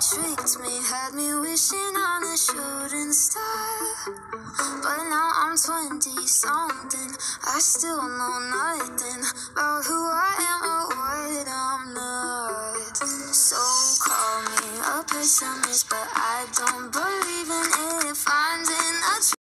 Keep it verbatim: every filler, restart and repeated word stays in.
tricked me, had me wishing on a shooting star. But now I'm twenty-something, I still know nothing about who I am or what I'm not. So call me a pessimist, but I don't believe in it. Finding a